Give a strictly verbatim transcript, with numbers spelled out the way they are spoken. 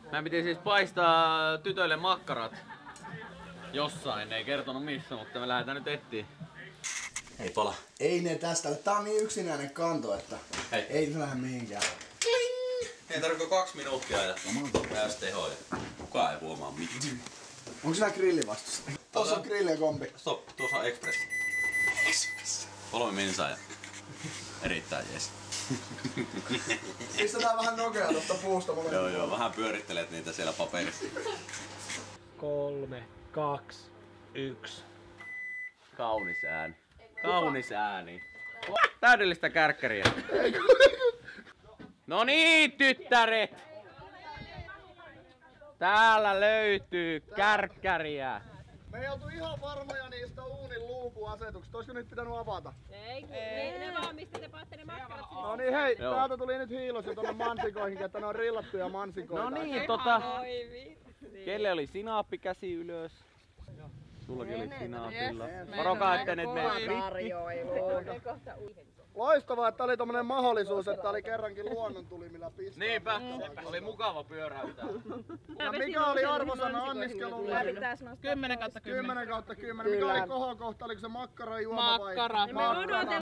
Mä piti siis paistaa tytöille makkarat jossain, ne ei kertonut missä, mutta me lähdetään nyt etsiä. Ei pala. Ei ne tästä, tää on niin yksinäinen kanto, että Hei. ei se lähde mihinkään. Ei tarvitse kaksi minuuttia ja päästä tehoja. Kukaan ei huomaa mitään. Onko sillä grilli vastussa? Tuossa on grilli ja kombi. Stop, tuossa on Express. Express. Kolme minsaa ja erittäin jees. Pistetään vähän nokea tosta puusta molemmin. Joo joo, vähän pyörittelet niitä siellä paperissa. Kolme, kaksi, yksi. Kaunis ääni. Kaunis ääni. Täydellistä kärkkäriä. No niin, tyttäret! Täällä löytyy kärkkäriä. Me ei oltu ihan varmoja niistä uunin luukuasetuksista. Olisiko nyt pitänyt avata? Ei, kun ei. Ne vaan mistä te paatte ne makkarat sinne. No niin hei, Joo. täältä tuli nyt hiilosia tonne mansikoihin, että ne on rillattuja mansikoita. No niin, tota... Oi vitsi. Kelle oli sinaappi käsi ylös? Sullakin oli sinaapilla. Varokaa, ettei ne mene rikki. Loistavaa, että oli tommonen mahdollisuus, että oli kerrankin luonnontuli, millä pistää. Niinpä, oli mukava pyöräyttää. Ja mikä oli arvosana anniskelulla? Kymmenen kautta kymmenen. kymmenen kautta kymmenen. Mikä oli kohokohta? Oliko se makkara juoma vai? Makkara.